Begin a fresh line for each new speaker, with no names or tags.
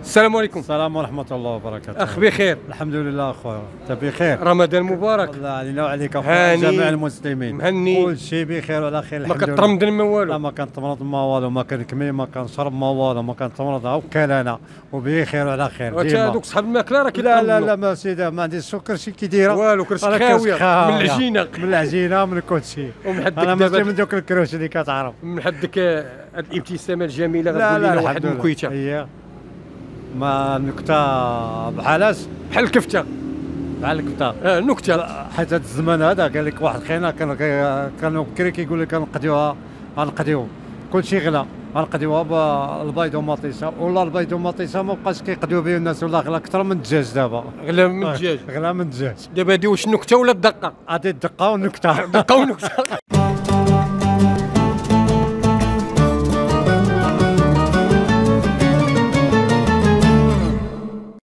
السلام عليكم.
السلام ورحمة الله وبركاته.
اخ بخير؟
الحمد لله اخويا، انت بخير؟
رمضان مبارك.
الله علينا وعليك اخويا، جميع المسلمين
مهني.
كل شيء بخير وعلى خير
ما
الحمد لله.
كترمض ما والو؟
لا ما كنتمرض ما والو، ما كنكمي ما كنشرب ما والو، ما كنتمرض وكال انا وبخير وعلى خير
وانت
ديما.
هذوك صحاب الماكله راه
لا لا لا ما سيدي ما عنديش السكر شي كي دايره
والو، كرش خاويه من العجينه
من العجينه من كل شيء.
ومن حدك
انا ماشي
دابا
من دوك الكروش اللي كتعرف.
من حدك هاد الابتسامه الجميله
لا
غتقول
لا
لنا واحد
الحمد
من
لله.
كويته
هي ما نكته بحالاش
بحال الكفته.
بحال الكفته.
نكته.
حيت هذا الزمان هذا قال لك واحد خينا كانوا بكري كيقول لك غنقضيوها غنقضيو كلشي غلا غنقضيوها بالبيض ومطيسه، ولا البيض ومطيسه ما بقاش كيقضيو به الناس، ولا غلا اكثر من الدجاج دابا.
غلا من الدجاج.
غلا من الدجاج.
دابا هادي واش النكته ولا الدقه؟
هذه الدقه والنكته.
دقه ونكته.